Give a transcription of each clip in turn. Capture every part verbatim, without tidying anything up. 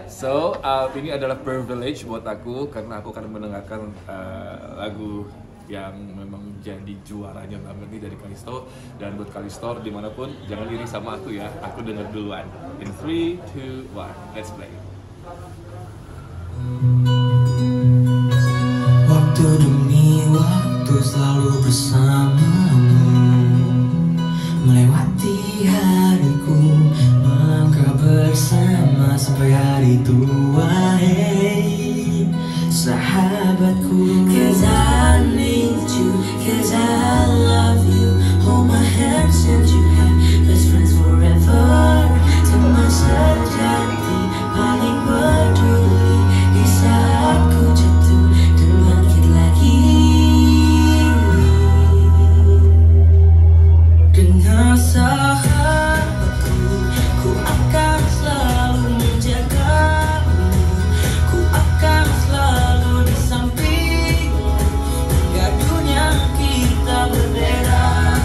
So, uh, ini adalah privilege buat aku karena aku akan mendengarkan uh, lagu yang memang jadi juaranya banget nih dari Callisto. Dan buat Callisto dimanapun, jangan iri sama aku ya, aku denger duluan. In three, two, one, let's play. Waktu demi waktu selalu bersamamu, melewati hariku, melangkah bersama sampai hari tua. Hey, sahabatku, 'cause I need you, 'cause I love you. Hold my hand, send you have best friends forever. Teman sejati paling peduli di saat ku jatuh dan bangkit lagi. Dengan sahabatku, ku akan selalu menjagamu. Ku akan selalu di sampingmu hingga dunia kita berbeda.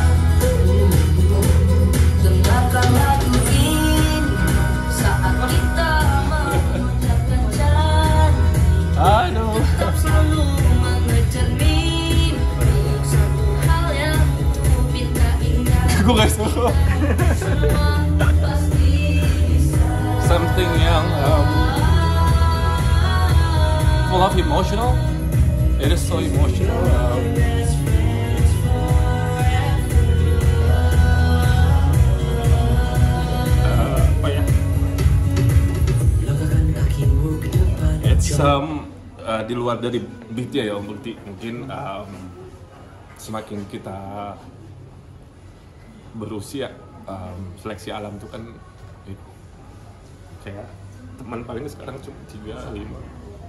Dengarkan lagu ini saat kita mengucapkan janji. Aduh. Tetap selalu mengejar mimpi. Satu hal yang ku minta ingat. Aku gak suka. Semua pasti bisa. Something yang um, full of emotional. It is so emotional. Um, uh, apa ya? Langkahkan kakimu ke depan. It's um, uh, di luar dari beatnya ya Om Bukti. Mungkin um, semakin kita berusia, um, seleksi alam itu kan eh, kayak teman paling sekarang cuma tiga lima.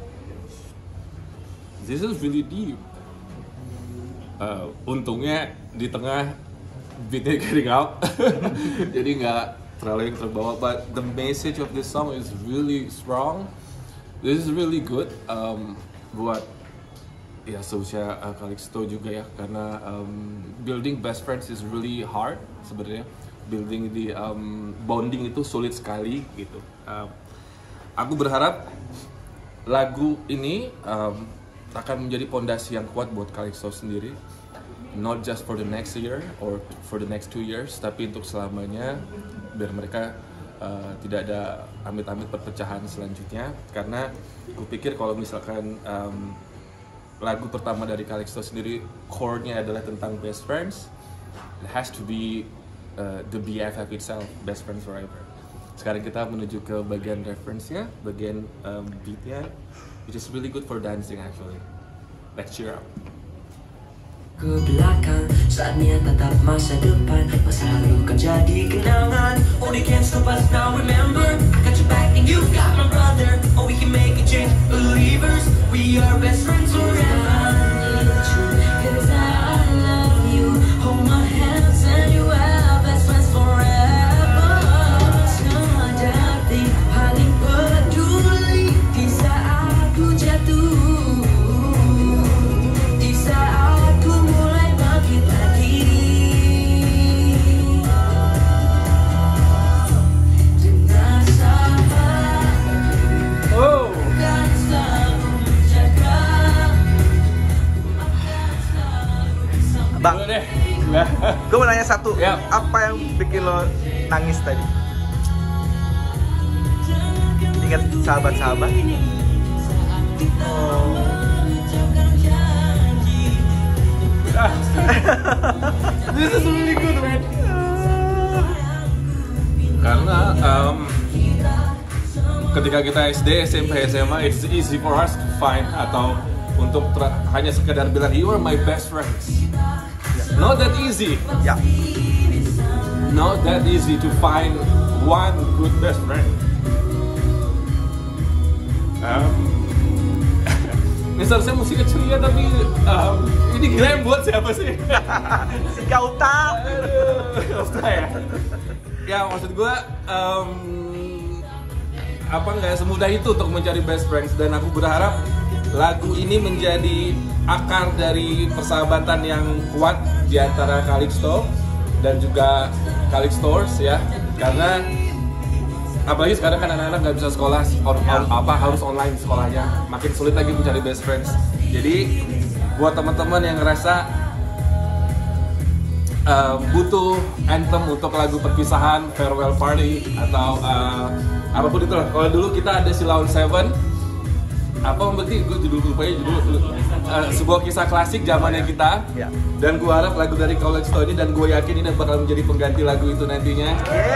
This is really deep. Uh, untungnya di tengah beatnya getting out, jadi nggak terlalu yang terbawa. But the message of this song is really strong. This is really good um, buat ya seusia uh, Callisto juga ya, karena um, building best friends is really hard sebenarnya. Building di um, bonding itu sulit sekali gitu. Uh, aku berharap lagu ini um, akan menjadi pondasi yang kuat buat Callisto sendiri, not just for the next year or for the next two years, tapi untuk selamanya, biar mereka uh, tidak ada amit-amit perpecahan selanjutnya. Karena aku pikir kalau misalkan um, lagu pertama dari Callisto sendiri core-nya adalah tentang best friends, it has to be uh, the B F F itself, best friends forever. Sekarang kita menuju ke bagian reference-nya, bagian um, beat-nya, which is really good for dancing actually. Let's cheer up. Ke belakang, saatnya tatap masa depan. Masa lalu kan jadi kenangan. Oh, they can't stop us now, remember. Got your back and you've got my brother. Oh, we can make a change, believers. We are best friends forever. Cause I love you. Hold my hands and you are best friends forever. Sejati paling peduli di saat ku jatuh. Bang, gue mau nanya satu, Ya. apa yang bikin lo nangis tadi? Ingat sahabat-sahabat? Oh. This is really good, man. Karena um, ketika kita S D, S M P, S M A, it's easy for us to find atau untuk hanya sekedar bilang you are my best friends. Not that easy. Ya. Not that easy to find one good best friend. Um, ini seharusnya musiknya ceria tapi um, ini gila yang buat siapa sih? Si Kauta. Aduh, Kauta ya. Ya maksud gue um, apa nggak semudah itu untuk mencari best friends, dan aku berharap lagu ini menjadi akar dari persahabatan yang kuat di antara Callisto dan juga Callistoers ya, karena apalagi sekarang kan anak-anak nggak bisa sekolah or, or, apa harus online sekolahnya, makin sulit lagi mencari best friends. Jadi buat teman-teman yang ngerasa uh, butuh anthem untuk lagu perpisahan, farewell party atau uh, apapun itu lah. Kalau dulu kita ada Sheila on Seven, apa berarti gue judul lupa ya judul uh, sebuah kisah klasik zamannya kita. Ya. Dan gue harap lagu dari College Stone ini, dan gue yakin ini bakal menjadi pengganti lagu itu nantinya.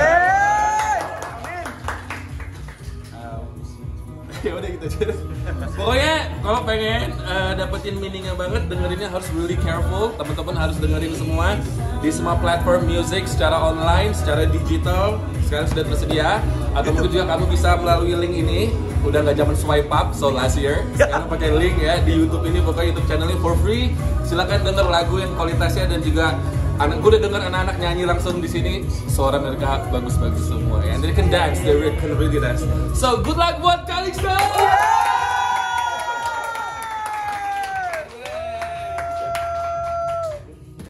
Ya udah gitu aja. Pokoknya kalau pengen uh, dapetin meaningnya banget, dengerinnya harus really careful. Teman-teman harus dengerin semua di semua platform music secara online, secara digital. Sekarang sudah tersedia. Atau mungkin juga kamu bisa melalui link ini. Udah nggak zaman swipe up, so last year. Sekarang pakai link ya di YouTube ini, pokoknya YouTube channelnya for free. Silakan denger lagu yang kualitasnya, dan juga anak gue udah denger anak-anak nyanyi langsung di sini, suara mereka bagus-bagus semua ya. And they can dance, they can really dance. So good luck buat Calixto.